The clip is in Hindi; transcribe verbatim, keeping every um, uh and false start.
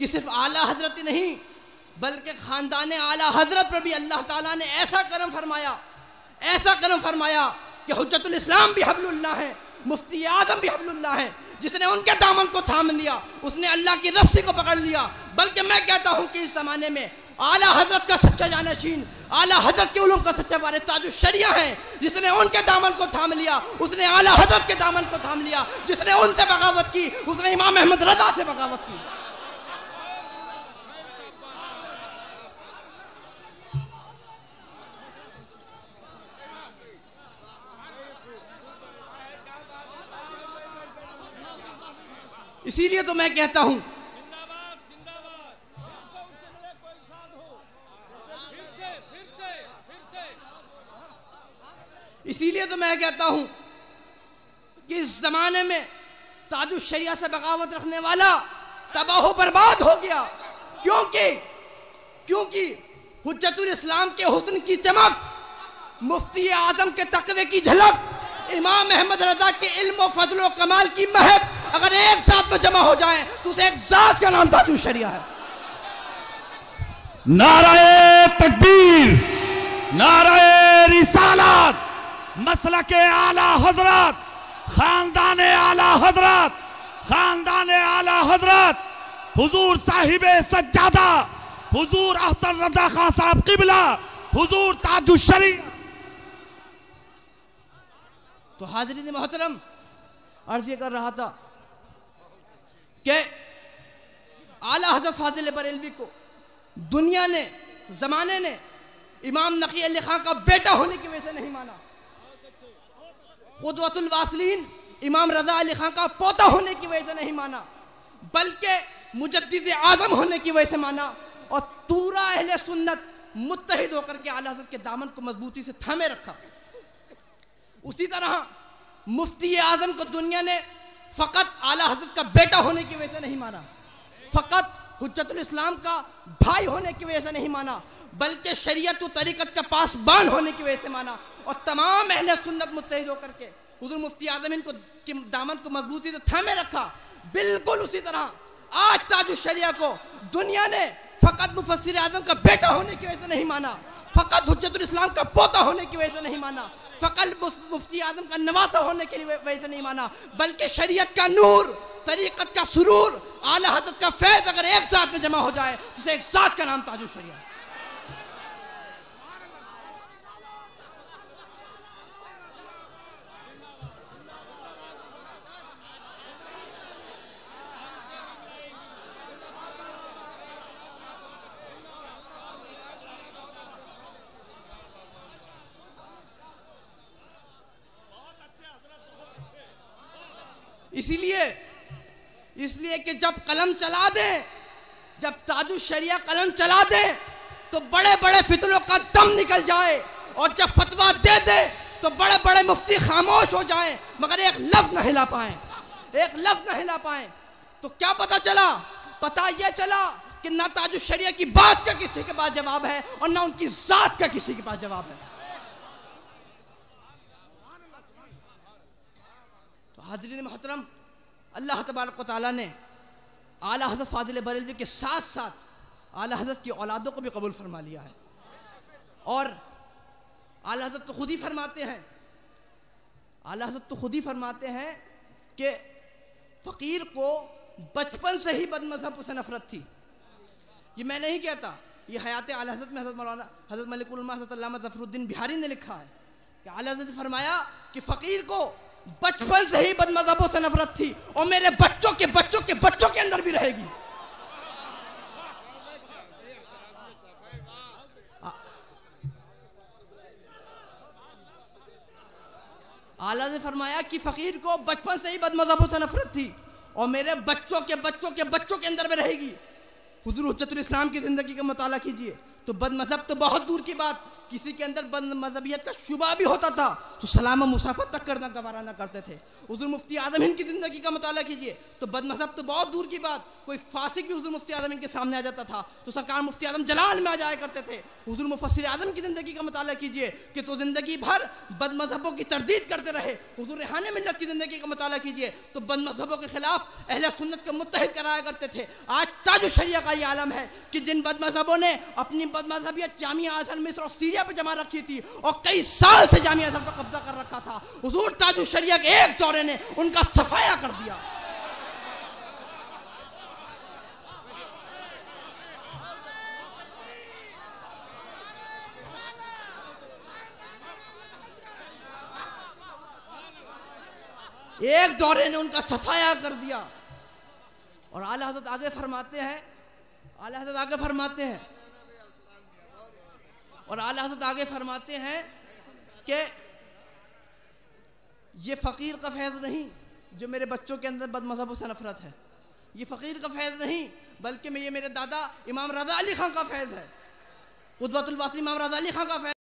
कि सिर्फ आला हजरत ही नहीं बल्कि ख़ानदान आला हजरत पर भी अल्लाह ताला ने ऐसा करम फरमाया, ऐसा करम फरमाया कि हुज्जतुल इस्लाम भी हब्लुल्लाह है, मुफ्ती आज़म भी हब्लुल्लाह है। जिसने उनके दामन को थाम लिया उसने अल्लाह की रस्सी को पकड़ लिया। बल्कि मैं कहता हूँ कि इस ज़माने में आला हजरत का सच्चा जानशीन, आला हजरत के उलूम का सच्चा वारिस ताजुल शरिया है। जिसने उनके दामन को थाम लिया उसने आला हजरत के दामन को थाम लिया। जिसने उनसे बगावत की उसने इमाम अहमद रज़ा से बगावत की। इसीलिए तो मैं कहता हूं इसीलिए तो मैं कहता हूं कि इस जमाने में ताजुल शरिया से बगावत रखने वाला तबाह बर्बाद हो गया। क्योंकि क्योंकि हुज्जतुल इस्लाम के हुस्न की चमक, मुफ्ती आजम के तकवे की झलक, इमाम अहमद रजा के इल्म व फजल व कमाल की महक अगर एक साथ में जमा हो जाए तो उसे एक जात का नाम ताजुल शरिया है। नाराए तकबीर, नाराए रिसालत, मसलके आला हजरत, खानदाने आला हजरत, खानदाने आला हजरत, हुजूर साहिबे सज्जादा, हुजूर अहसन रजा खान साहब किबला, हुजूर ताजुल शरिया। तो हाज़रीन मोहतरम, अर्ज ये कर रहा था कि आला हज़रत फाजिल बरेलवी को दुनिया ने, जमाने ने इमाम नकी अली खां का बेटा होने की वजह से नहीं माना, क़ुदवतुल वासिलीन इमाम रज़ा अली खां का पोता होने की वजह से नहीं माना, बल्कि मुजद्दिद आज़म होने की वजह से माना। और पूरा अहले सुन्नत मुत्तहिद होकर के आला हज़रत के दामन को मजबूती से थामे रखा। उसी तरह मुफ्ती आज़म को दुनिया ने फ़कत आला हज़रत का बेटा होने की वजह से नहीं माना, फ़कत हुज्जतुल इस्लाम का भाई होने की वजह से नहीं माना, बल्कि शरीयत व तरीक़त का पासबान होने की वजह से माना। और तमाम अहले सुन्नत मुत्तहिद होकर के हुज़ूर मुफ्ती आज़म इनको के दामन को मजबूती से थामे रखा। बिल्कुल उसी तरह आज ताजुल शरिया को दुनिया ने फ़कत मुफस्सिर आज़म का बेटा होने की वजह से नहीं माना, फ़कत हुज्जतुल इस्लाम का पोता होने की वजह से नहीं माना, फ़कत मुफ्ती आज़म का नवासा होने की वजह से नहीं माना, बल्कि शरीयत का नूर, तरीक़त का सुरूर, आला हज़रत का फैज़ अगर एक साथ में जमा हो जाए तो उसे एक साथ का नाम ताजुल शरिया है। इसीलिए इसलिए कि जब कलम चला दे, जब ताजुल शरिया कलम चला दे तो बड़े बड़े फितनों का दम निकल जाए, और जब फतवा दे दे तो बड़े बड़े मुफ्ती खामोश हो जाएं मगर एक लफ्ज न हिला पाएं, एक लफ्ज न हिला पाएं। तो क्या पता चला? पता यह चला कि ना ताजुल शरिया की बात का किसी के पास जवाब है और ना उनकी जात का किसी के पास जवाब है। हाज़रीन मोहतरम, अल्लाह तबारक व तआला ने आला हज़रत फाजिल बरेलवी के साथ साथ आला हज़रत की औलादों को भी कबूल फरमा लिया है। और आला हज़रत तो खुद ही फरमाते हैं, आला हज़रत तो खुद ही फरमाते हैं कि फ़कीर को बचपन से ही बदमज़हब से नफ़रत थी। ये मैं नहीं कहता, ये हयात आला हज़रत में हज़रत मौलाना हज़रत मलिकुल उलमा हज़रत अल्लामा ज़फ़रुद्दीन बिहारी ने लिखा है कि आला हज़रत ने फरमाया कि फ़कीर को बचपन से ही बदमज़हबों से नफरत थी और मेरे बच्चों के बच्चों के बच्चों के अंदर भी रहेगी। आला ने फरमाया कि फकीर को बचपन से ही बदमज़हबों से नफरत थी और मेरे बच्चों के बच्चों के बच्चों के अंदर में रहेगी। हुज़ूर हुज्जतुल इस्लाम की जिंदगी का मुताला कीजिए तो बदमज़हब तो बहुत दूर की बात, किसी के अंदर बद मजहबियत का शुबा भी होता था तो सलाम मुसाफत तक करना गवारा न करते थे। हुजूर मुफ्ती आजम हिंद की ज़िंदगी का मुताला कीजिए तो बद मजहब तो बहुत दूर की बात, कोई फासिक भी हुजूर मुफ्ती आजम हिंद के सामने आ जाता था तो सरकार मुफ्ती आजम जलाल में आ जाया करते थे। हुजूर मुफस्सिर आजम की ज़िंदगी का मुताला कीजिए कि तो ज़िंदगी भर बद मजहबों की तरदीद करते रहे। हुजूर रेहाने मिल्लत की ज़िंदगी का मुताला कीजिए तो बद मजहबों के खिलाफ अहले सुन्नत को मुत्तहिद कराया करते थे। आज ताज शरिया का ये आलम है कि जिन बद मजहबों ने अपनी बद मजहबियत जामिया अज़हर मिस्र और सीरिया पर जमा रखी थी और कई साल से जामिया अज़हर पर कब्जा कर रखा था, हुजूर ताज शरिया के एक दौरे ने उनका सफाया कर दिया। एक दौरे ने उनका सफाया कर दिया। और आला हज़रत आगे फरमाते हैं आला हज़रत आगे फरमाते हैं और आला हज़रत आगे फरमाते हैं कि ये फ़कीर का फैज़ नहीं जो मेरे बच्चों के अंदर बद मज़हबों से नफरत है, ये फ़कीर का फैज़ नहीं बल्कि मैं ये मेरे दादा इमाम रज़ा अली खां का फैज़ है, क़ुदवतुल वासिल इमाम रज़ा अली खां का फैज़